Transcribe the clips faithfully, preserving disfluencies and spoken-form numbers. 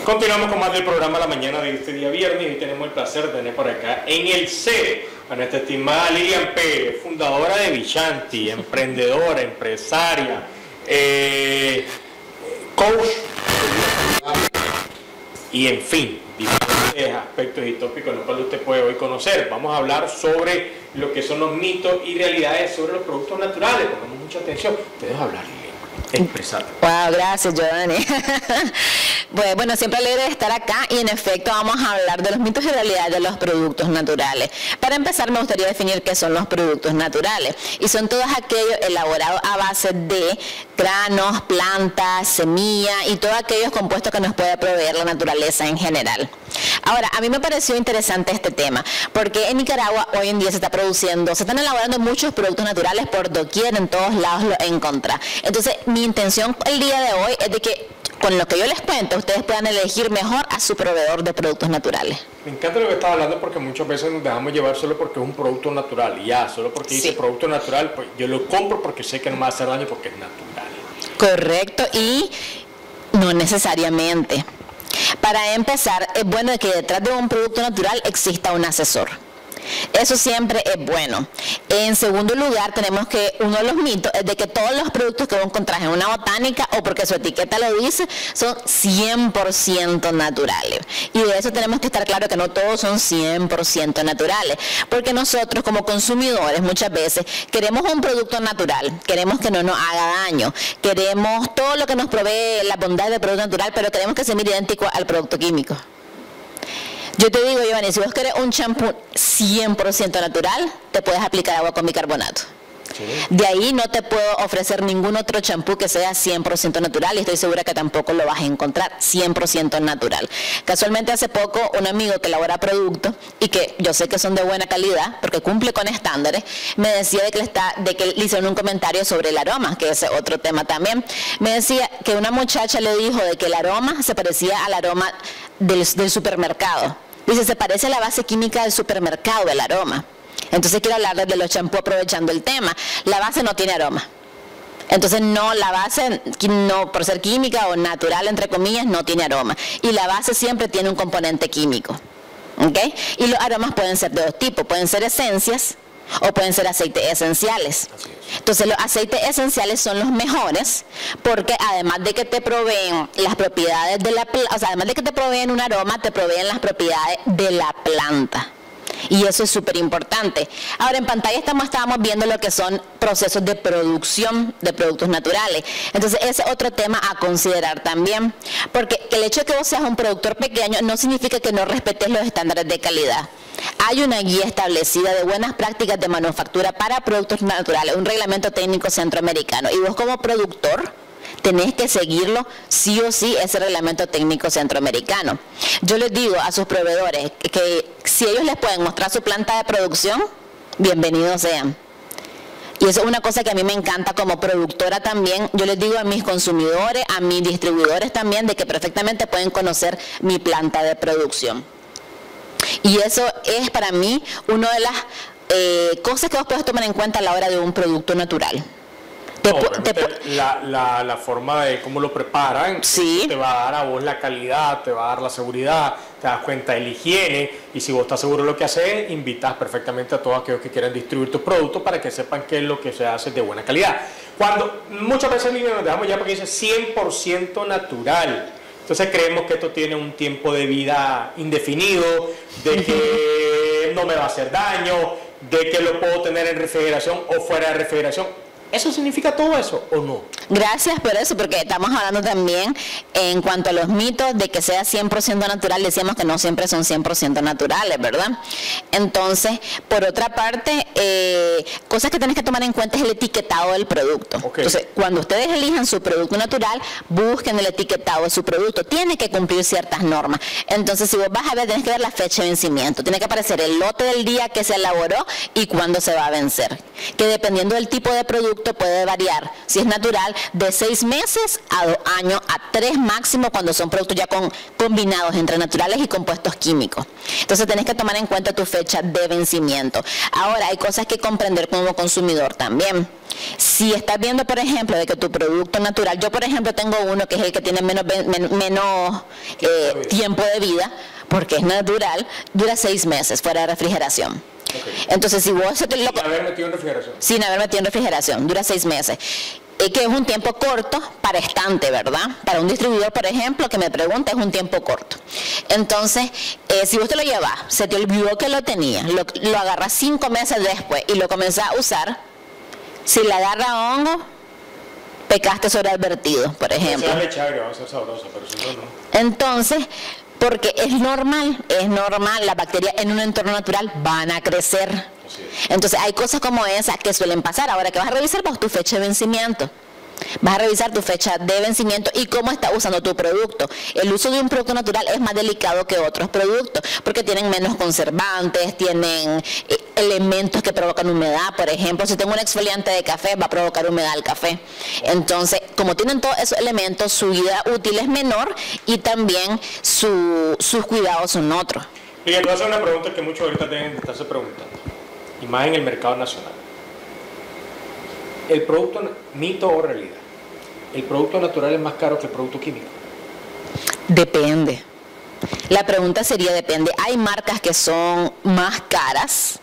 Continuamos con más del programa La Mañana de este día viernes y tenemos el placer de tener por acá en el C a nuestra estimada Lilian Pérez, fundadora de Vichanti, emprendedora, empresaria, eh, coach y en fin, diferentes aspectos y tópicos los cuales usted puede hoy conocer. Vamos a hablar sobre lo que son los mitos y realidades sobre los productos naturales. Pongamos mucha atención. Te dejo hablar, Lilian. Empresario. Wow, gracias, Giovanni. Bueno, siempre alegre de estar acá y en efecto vamos a hablar de los mitos y realidades de los productos naturales. Para empezar me gustaría definir qué son los productos naturales y son todos aquellos elaborados a base de granos, plantas, semillas y todos aquellos compuestos que nos puede proveer la naturaleza en general. Ahora, a mí me pareció interesante este tema porque en Nicaragua hoy en día se está produciendo, se están elaborando muchos productos naturales por doquier, en todos lados lo encontrás. Entonces mi intención el día de hoy es de que con lo que yo les cuento, ustedes puedan elegir mejor a su proveedor de productos naturales. Me encanta lo que estás hablando porque muchas veces nos dejamos llevar solo porque es un producto natural y ya, solo porque dice sí. producto natural, pues yo lo compro porque sé que no me va a hacer daño porque es natural. Correcto, y no necesariamente. Para empezar, es bueno que detrás de un producto natural exista un asesor. Eso siempre es bueno. En segundo lugar, tenemos que uno de los mitos es de que todos los productos que vos encontrás en una botánica o porque su etiqueta lo dice, son cien por ciento naturales. Y de eso tenemos que estar claro que no todos son cien por ciento naturales. Porque nosotros como consumidores muchas veces queremos un producto natural, queremos que no nos haga daño, queremos todo lo que nos provee la bondad del producto natural, pero queremos que se mire idéntico al producto químico. Yo te digo, Giovanni, si vos querés un champú cien por ciento natural, te puedes aplicar agua con bicarbonato. Sí. De ahí no te puedo ofrecer ningún otro champú que sea cien por ciento natural y estoy segura que tampoco lo vas a encontrar cien por ciento natural. Casualmente hace poco un amigo que elabora productos y que yo sé que son de buena calidad porque cumple con estándares, me decía de que le, está, de que le hicieron un comentario sobre el aroma, que ese es otro tema también. Me decía que una muchacha le dijo de que el aroma se parecía al aroma del, del supermercado. Dice, se parece a la base química del supermercado, el aroma. Entonces quiero hablarles de los champús aprovechando el tema. La base no tiene aroma. Entonces no, la base, no, por ser química o natural, entre comillas, no tiene aroma. Y la base siempre tiene un componente químico. ¿Okay? Y los aromas pueden ser de dos tipos. Pueden ser esencias o pueden ser aceites esenciales. Entonces los aceites esenciales son los mejores porque además de que te proveen las propiedades de la planta, o sea, además de que te proveen un aroma, te proveen las propiedades de la planta. Y eso es súper importante. Ahora en pantalla estamos, estábamos viendo lo que son procesos de producción de productos naturales. Entonces ese es otro tema a considerar también. Porque el hecho de que vos seas un productor pequeño no significa que no respetes los estándares de calidad. Hay una guía establecida de buenas prácticas de manufactura para productos naturales, un reglamento técnico centroamericano. Y vos como productor tenés que seguirlo sí o sí, ese reglamento técnico centroamericano. Yo les digo a sus proveedores que si ellos les pueden mostrar su planta de producción, bienvenidos sean. Y eso es una cosa que a mí me encanta como productora también. Yo les digo a mis consumidores, a mis distribuidores también, de que perfectamente pueden conocer mi planta de producción. Y eso es para mí una de las eh, cosas que vos puedes tomar en cuenta a la hora de un producto natural. No, te, la, la, la forma de cómo lo preparan, sí, te va a dar a vos la calidad, te va a dar la seguridad, te das cuenta de la higiene y si vos estás seguro de lo que haces, invitas perfectamente a todos aquellos que quieran distribuir tus productos para que sepan qué es lo que se hace de buena calidad. Cuando muchas veces nos dejamos ya porque dice cien por ciento natural, entonces creemos que esto tiene un tiempo de vida indefinido, de que no me va a hacer daño, de que lo puedo tener en refrigeración o fuera de refrigeración. ¿Eso significa todo eso o no? Gracias por eso, porque estamos hablando también en cuanto a los mitos de que sea cien por ciento natural, decíamos que no siempre son cien por ciento naturales, ¿verdad? Entonces, por otra parte, eh, cosas que tienes que tomar en cuenta es el etiquetado del producto. Okay. Entonces, cuando ustedes elijan su producto natural, busquen el etiquetado de su producto. Tiene que cumplir ciertas normas. Entonces, si vos vas a ver, tienes que ver la fecha de vencimiento. Tiene que aparecer el lote del día que se elaboró y cuándo se va a vencer. Que dependiendo del tipo de producto, producto puede variar, si es natural, de seis meses a dos años, a tres máximo cuando son productos ya con, combinados entre naturales y compuestos químicos. Entonces tenés que tomar en cuenta tu fecha de vencimiento. Ahora, hay cosas que comprender como consumidor también. Si estás viendo, por ejemplo, de que tu producto natural, yo por ejemplo tengo uno que es el que tiene menos, men, menos eh, tiempo de vida, porque es natural, dura seis meses fuera de refrigeración. Okay. Entonces, si vos... Sin lo, haber metido en refrigeración. Sin haber metido en refrigeración, dura seis meses. Eh, que es un tiempo corto para estante, ¿verdad? Para un distribuidor, por ejemplo, que me pregunta, es un tiempo corto. Entonces, eh, si vos te lo llevas, se te olvidó que lo tenías, lo, lo agarras cinco meses después y lo comenzás a usar, si le agarra hongo, pecaste sobre advertido, por ejemplo. O sea, chévere, va a ser sabrosa, pero si no, no. Entonces, porque es normal, es normal, las bacterias en un entorno natural van a crecer. Entonces hay cosas como esas que suelen pasar. Ahora que vas a revisar vos tu fecha de vencimiento. Vas a revisar tu fecha de vencimiento y cómo estás usando tu producto. El uso de un producto natural es más delicado que otros productos porque tienen menos conservantes, tienen eh, elementos que provocan humedad. Por ejemplo, si tengo un exfoliante de café, va a provocar humedad al café. Entonces, como tienen todos esos elementos, su vida útil es menor y también su, sus cuidados son otros. Y te voy a hacer una pregunta que muchos ahorita deben estarse preguntando, y más en el mercado nacional. El producto, mito o realidad, ¿el producto natural es más caro que el producto químico? Depende. La pregunta sería depende. Hay marcas que son más caras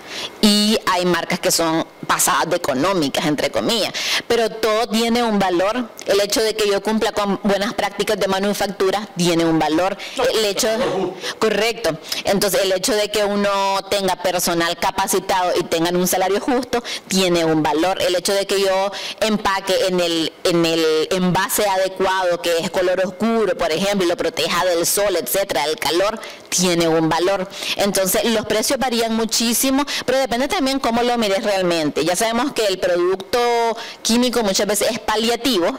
y hay marcas que son pasadas de económicas, entre comillas, pero todo tiene un valor. El hecho de que yo cumpla con buenas prácticas de manufactura tiene un valor. El hecho, correcto. Entonces, el hecho de que uno tenga personal capacitado y tengan un salario justo tiene un valor. El hecho de que yo empaque en el en el envase adecuado, que es color oscuro, por ejemplo, y lo proteja del sol, etcétera, del calor, tiene un valor. Entonces, los precios varían muchísimo, pero depende también cómo lo mires realmente. Ya sabemos que el producto químico muchas veces es paliativo,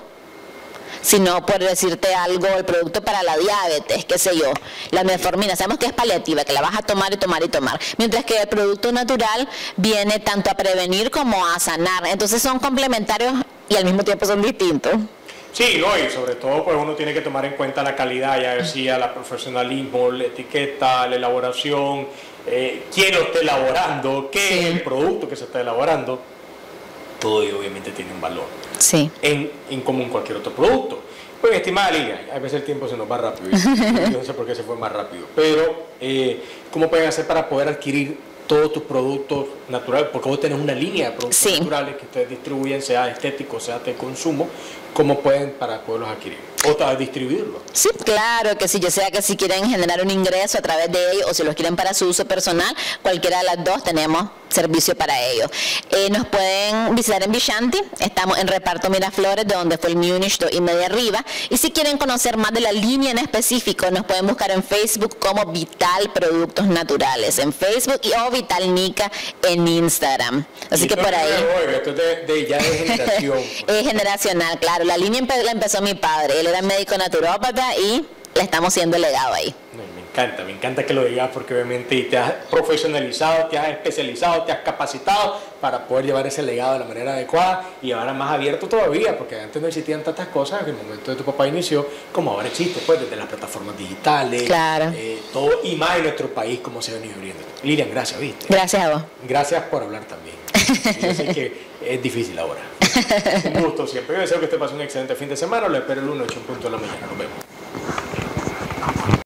sino por decirte algo, el producto para la diabetes, qué sé yo, la metformina, sabemos que es paliativa, que la vas a tomar y tomar y tomar, mientras que el producto natural viene tanto a prevenir como a sanar. Entonces son complementarios y al mismo tiempo son distintos. Sí, no, y sobre todo pues uno tiene que tomar en cuenta la calidad, ya decía, la profesionalismo, la etiqueta, la elaboración, eh, quién lo está elaborando, qué sí. es el producto que se está elaborando. Todo ello obviamente tiene un valor. Sí. En, en común cualquier otro producto. Pues, estimada Lilia, a veces el tiempo se nos va rápido. Yo no sé por qué se fue más rápido. Pero, eh, ¿cómo pueden hacer para poder adquirir todos tus productos naturales? Porque vos tenés una línea de productos sí. naturales que ustedes distribuyen, sea estético, sea de consumo. ¿Cómo pueden para poderlos adquirir? O para distribuirlos. Sí, claro que sí. Yo sé que si quieren generar un ingreso a través de ellos o si los quieren para su uso personal, cualquiera de las dos tenemos servicio para ellos. Eh, nos pueden visitar en Vishanti, estamos en Reparto Miraflores, de donde fue el Múnich dos y media arriba. Y si quieren conocer más de la línea en específico, nos pueden buscar en Facebook como Vital Productos Naturales, en Facebook y o Vital Nica en Instagram. Así que por ahí. Esto es de, de ya de generación. Es generacional, claro. La línea empe la empezó mi padre, él era médico naturópata y le estamos siendo legado ahí. Me encanta, me encanta que lo digas porque obviamente te has profesionalizado, te has especializado, te has capacitado para poder llevar ese legado de la manera adecuada y ahora más abierto todavía, porque antes no existían tantas cosas en el momento de tu papá inició, como ahora existe, pues desde las plataformas digitales, claro. eh, todo, y más en nuestro país como se ha venido abriendo. Lilian, gracias, ¿viste? Gracias a vos. Gracias por hablar también. Yo sé que es difícil ahora. Un gusto siempre. Yo deseo que usted pase un excelente fin de semana. Lo espero el lunes, ocho en punto de la mañana. Nos vemos.